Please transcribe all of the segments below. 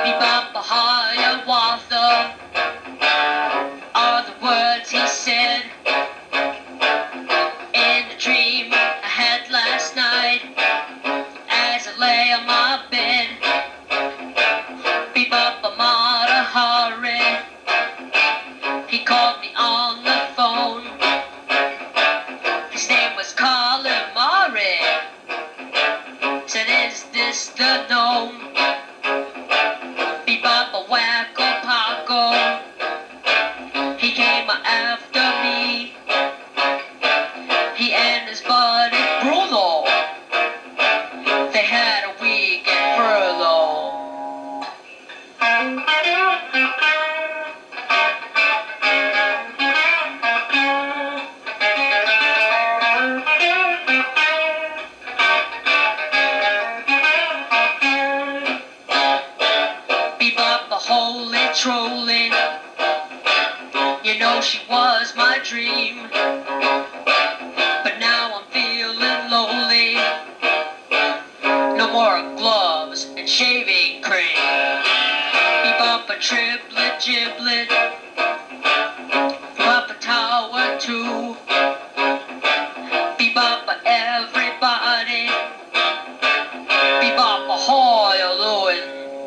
Bebop Hiawatha are the words he said in the dream I had last night as I lay on my bed. Bebop Mata Hari, he called me on the phone. His name was Calamari. Said, is this the gnome? Bebop Wacko Paco, he came after me. He and his buddy Bruno, they had a weekend furlough. Bebop the holy trolling, you know she was my dream. But now I'm feeling lonely. No more gloves and shaving cream. Bebop a triplet giblet, Bebop a tower too. Bebop a everybody, Bebop a Hoyaloin.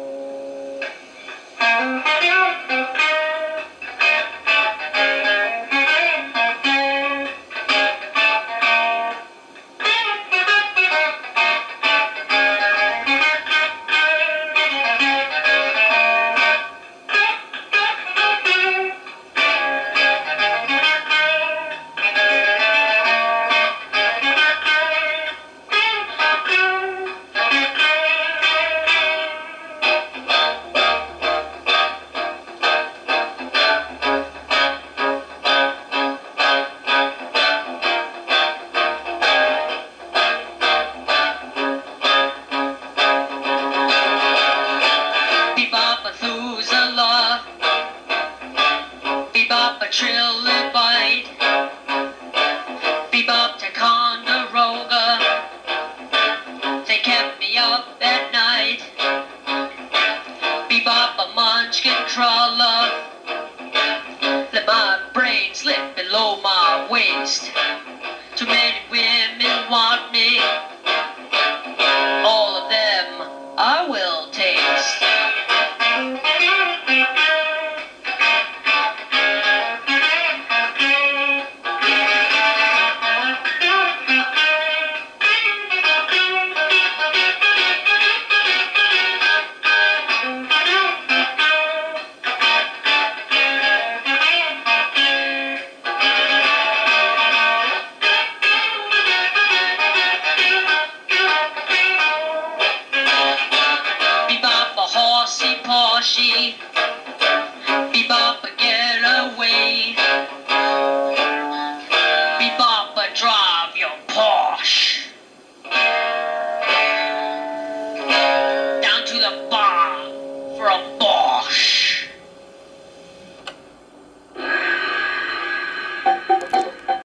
Bebop a Thuzala, Bebop a Trilobite, Bebop Ticonderoga, they kept me up at night. Bebop a Munchkin Crawler, let my brain slip below my waist. Too many women want me, all of them I will taste. Bebop a horsey Porsche,